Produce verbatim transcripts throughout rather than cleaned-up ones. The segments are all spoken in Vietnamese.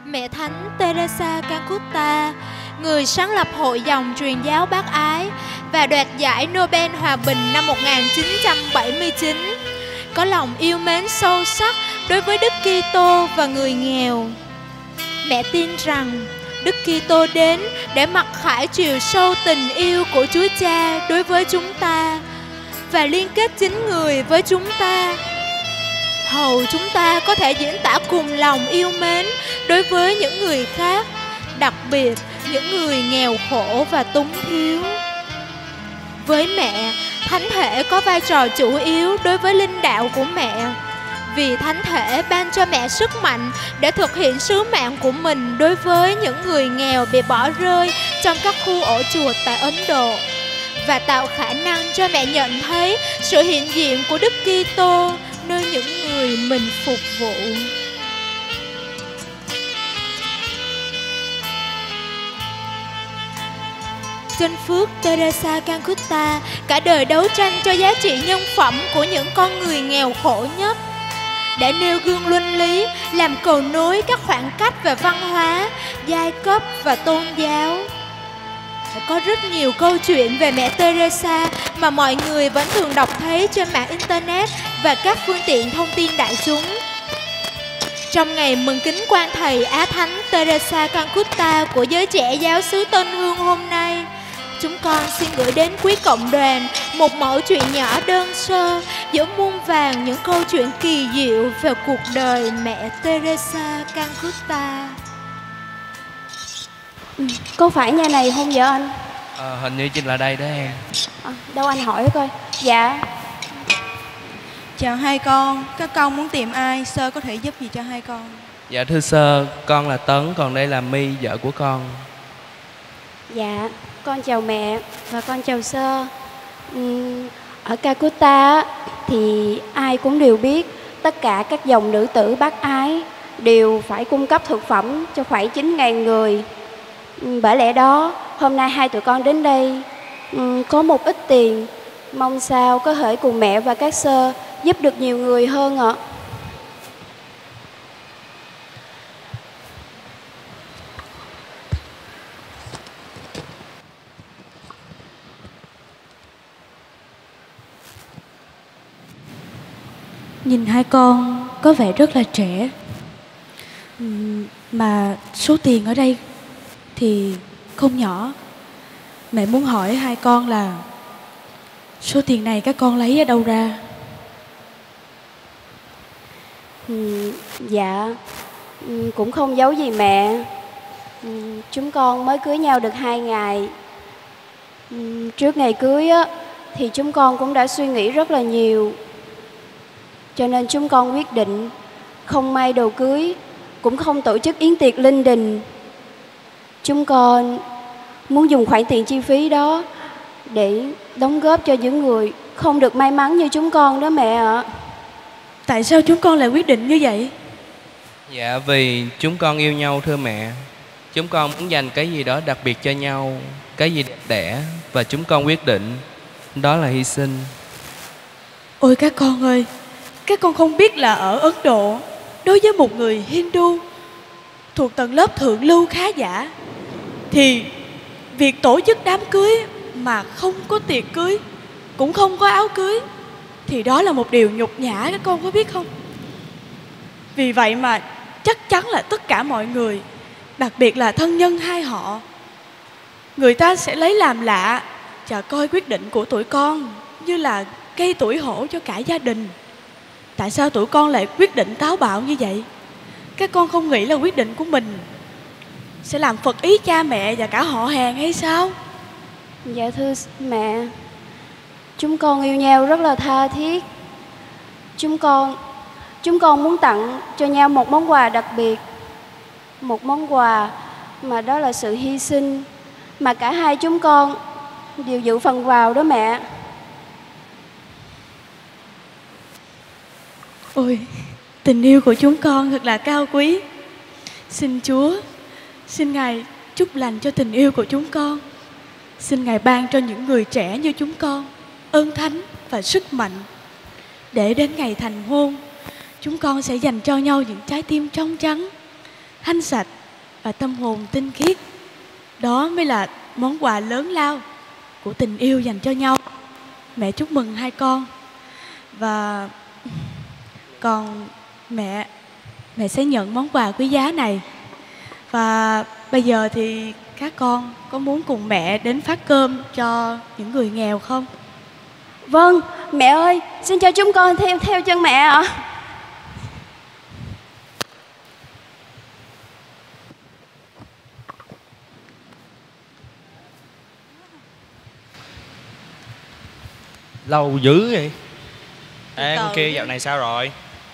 Mẹ Thánh Teresa Calcutta, người sáng lập Hội dòng truyền giáo Bác Ái và đoạt giải Nobel Hòa bình năm một nghìn chín trăm bảy mươi chín, có lòng yêu mến sâu sắc đối với Đức Kitô và người nghèo. Mẹ tin rằng Đức Kitô đến để mặc khải chiều sâu tình yêu của Chúa Cha đối với chúng ta và liên kết chính người với chúng ta, hầu chúng ta có thể diễn tả cùng lòng yêu mến đối với những người khác, đặc biệt những người nghèo khổ và túng thiếu. Với mẹ, Thánh thể có vai trò chủ yếu đối với linh đạo của mẹ, vì Thánh thể ban cho mẹ sức mạnh để thực hiện sứ mạng của mình đối với những người nghèo bị bỏ rơi trong các khu ổ chuột tại Ấn Độ, và tạo khả năng cho mẹ nhận thấy sự hiện diện của Đức Kitô nơi những người mình phục vụ. Chân phước Teresa Calcutta cả đời đấu tranh cho giá trị nhân phẩm của những con người nghèo khổ nhất, để nêu gương luân lý, làm cầu nối các khoảng cách về văn hóa, giai cấp và tôn giáo. Có rất nhiều câu chuyện về mẹ Teresa mà mọi người vẫn thường đọc thấy trên mạng Internet và các phương tiện thông tin đại chúng. Trong ngày mừng kính quan thầy Á Thánh Teresa Calcutta của giới trẻ giáo xứ Tân Hương hôm nay, chúng con xin gửi đến quý cộng đoàn một mẫu chuyện nhỏ đơn sơ giữa muôn vàn những câu chuyện kỳ diệu về cuộc đời mẹ Teresa Calcutta. Ừ, có phải nhà này không vậy anh? Ờ, hình như chính là đây đó em. À, đâu anh hỏi coi. Dạ. Chào hai con, các con muốn tìm ai? Sơ có thể giúp gì cho hai con? Dạ thưa sơ, con là Tấn, còn đây là My, vợ của con. Dạ, con chào mẹ và con chào sơ. uhm, Ở Calcutta thì ai cũng đều biết tất cả các dòng nữ tử Bác Ái đều phải cung cấp thực phẩm cho khoảng chín nghìn người. uhm, Bởi lẽ đó hôm nay hai tụi con đến đây uhm, có một ít tiền, mong sao có thể cùng mẹ và các sơ giúp được nhiều người hơn ạ. Nhìn hai con có vẻ rất là trẻ, mà số tiền ở đây thì không nhỏ. Mẹ muốn hỏi hai con là số tiền này các con lấy ở đâu ra? Ừ, dạ, ừ, cũng không giấu gì mẹ. ừ, Chúng con mới cưới nhau được hai ngày. ừ, Trước ngày cưới á, thì chúng con cũng đã suy nghĩ rất là nhiều. Cho nên chúng con quyết định không may đồ cưới, cũng không tổ chức yến tiệc linh đình. Chúng con muốn dùng khoản tiền chi phí đó để đóng góp cho những người không được may mắn như chúng con đó mẹ ạ. Tại sao chúng con lại quyết định như vậy? Dạ vì chúng con yêu nhau thưa mẹ. Chúng con muốn dành cái gì đó đặc biệt cho nhau, cái gì đẹp đẽ, và chúng con quyết định đó là hy sinh. Ôi các con ơi, các con không biết là ở Ấn Độ, đối với một người Hindu thuộc tầng lớp thượng lưu khá giả, thì việc tổ chức đám cưới mà không có tiệc cưới, cũng không có áo cưới, thì đó là một điều nhục nhã, các con có biết không? Vì vậy mà chắc chắn là tất cả mọi người, đặc biệt là thân nhân hai họ, người ta sẽ lấy làm lạ và coi quyết định của tụi con như là gây tủi hổ cho cả gia đình. Tại sao tụi con lại quyết định táo bạo như vậy? Các con không nghĩ là quyết định của mình sẽ làm phật ý cha mẹ và cả họ hàng hay sao? Dạ thưa mẹ, chúng con yêu nhau rất là tha thiết. Chúng con Chúng con muốn tặng cho nhau một món quà đặc biệt. Một món quà mà đó là sự hy sinh mà cả hai chúng con đều dự phần vào đó mẹ. Ôi, tình yêu của chúng con thật là cao quý. Xin Chúa, xin Ngài chúc lành cho tình yêu của chúng con. Xin Ngài ban cho những người trẻ như chúng con ơn thánh và sức mạnh, để đến ngày thành hôn, chúng con sẽ dành cho nhau những trái tim trong trắng, thanh sạch và tâm hồn tinh khiết. Đó mới là món quà lớn lao của tình yêu dành cho nhau. Mẹ chúc mừng hai con. Và còn mẹ, mẹ sẽ nhận món quà quý giá này. Và bây giờ thì các con có muốn cùng mẹ đến phát cơm cho những người nghèo không? Vâng, mẹ ơi, xin cho chúng con theo theo chân mẹ ạ. Lâu dữ vậy. Ê, Từ con kia dạo này sao rồi?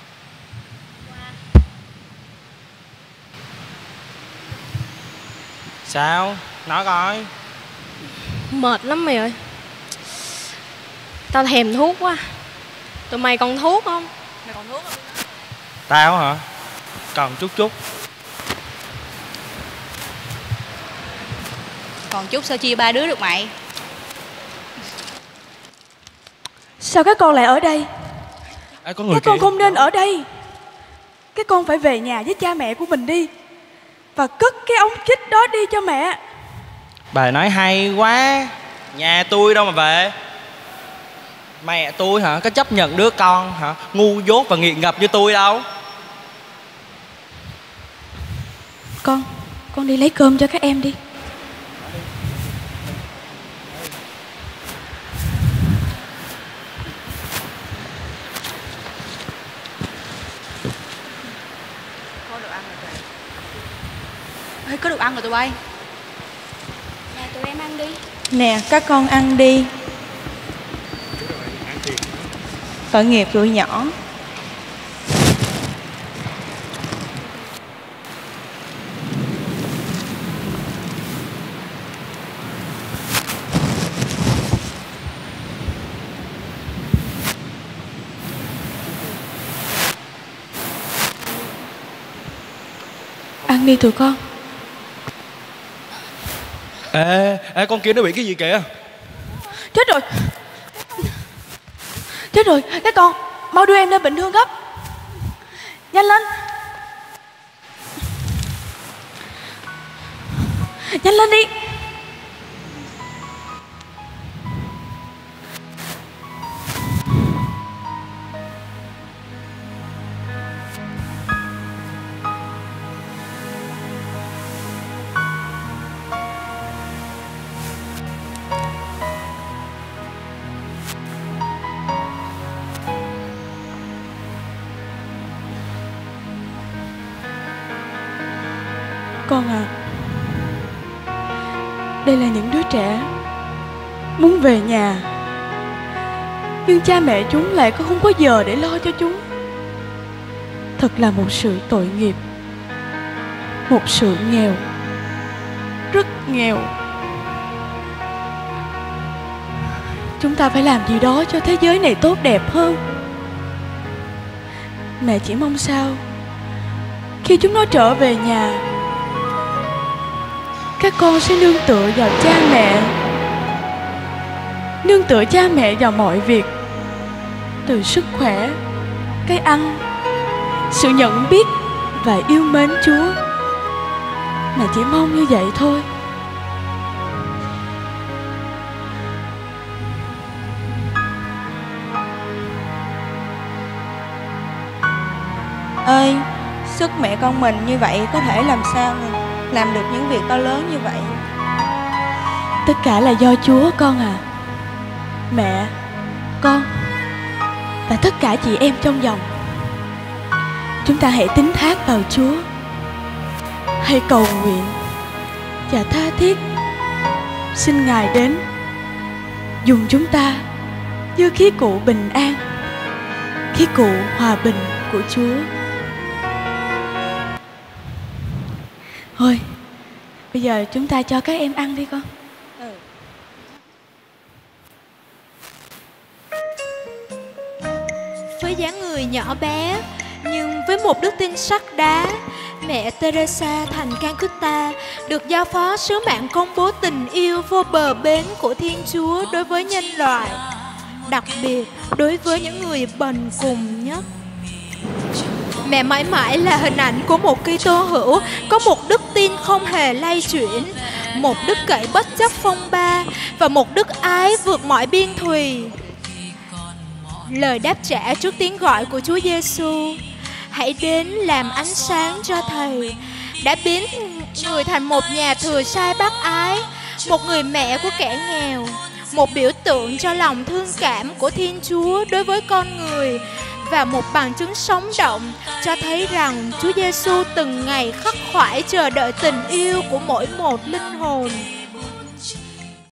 Sao? Nói coi. Mệt lắm mày ơi. Tao thèm thuốc quá. Tụi mày còn thuốc không? Mày còn thuốc không? Tao hả? Còn chút chút. Còn chút sao chia ba đứa được mày? Sao các con lại ở đây? À, có người Các con kia. không nên ở đây. Các con phải về nhà với cha mẹ của mình đi. Và cất cái ống chích đó đi cho mẹ. Bà nói hay quá. Nhà tôi đâu mà về. Mẹ tôi hả? Có chấp nhận đứa con hả? Ngu dốt và nghiện ngập như tôi đâu. Con, con đi lấy cơm cho các em đi. Ê, có đồ ăn rồi tụi bay. Nè, tụi em ăn đi. Nè, các con ăn đi. Tội nghiệp tụi nhỏ. Ăn đi tụi con. Ê, ê con kia nó bị cái gì kìa? Chết rồi. Chết rồi, các con mau đưa em lên bệnh thương gấp. Nhanh lên. Nhanh lên đi. Con à, đây là những đứa trẻ muốn về nhà, nhưng cha mẹ chúng lại có không có giờ để lo cho chúng. Thật là một sự tội nghiệp, một sự nghèo, rất nghèo. Chúng ta phải làm gì đó cho thế giới này tốt đẹp hơn. Mẹ chỉ mong sao khi chúng nó trở về nhà, các con sẽ nương tựa vào cha mẹ, nương tựa cha mẹ vào mọi việc, từ sức khỏe, cái ăn, sự nhận biết và yêu mến Chúa. Mẹ chỉ mong như vậy thôi. Ơi, sức mẹ con mình như vậy có thể làm sao làm được những việc to lớn như vậy? Tất cả là do Chúa con à. Mẹ, con và tất cả chị em trong dòng, chúng ta hãy tín thác vào Chúa, hãy cầu nguyện và tha thiết xin Ngài đến dùng chúng ta như khí cụ bình an, khí cụ hòa bình của Chúa. Thôi, bây giờ chúng ta cho các em ăn đi con. Ừ. Với dáng người nhỏ bé nhưng với một đức tin sắt đá, mẹ Teresa thành Calcutta được giao phó sứ mạng công bố tình yêu vô bờ bến của Thiên Chúa đối với nhân loại, đặc biệt đối với những người bần cùng nhất. Mẹ mãi mãi là hình ảnh của một Kitô hữu có một đức tin không hề lay chuyển, một đức cậy bất chấp phong ba và một đức ái vượt mọi biên thùy. Lời đáp trả trước tiếng gọi của Chúa Giêsu, hãy đến làm ánh sáng cho Thầy, đã biến người thành một nhà thừa sai bác ái, một người mẹ của kẻ nghèo, một biểu tượng cho lòng thương cảm của Thiên Chúa đối với con người, và một bằng chứng sống động cho thấy rằng Chúa Giêsu từng ngày khắc khoải chờ đợi tình yêu của mỗi một linh hồn.